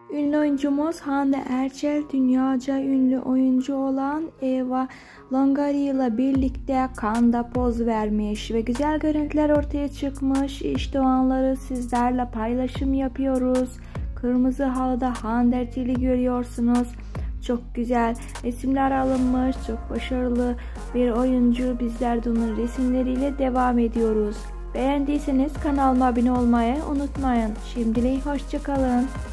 Ünlü oyuncumuz Hande Erçel dünyaca ünlü oyuncu olan Eva Longoria ile birlikte Cannes'da poz vermiş ve güzel görüntüler ortaya çıkmış. İşte o anları sizlerle paylaşım yapıyoruz. Kırmızı halıda Hande Erçel'i görüyorsunuz. Çok güzel resimler alınmış, çok başarılı bir oyuncu. Bizler de onun resimleriyle devam ediyoruz. Beğendiyseniz kanalıma abone olmayı unutmayın. Şimdilik hoşça kalın.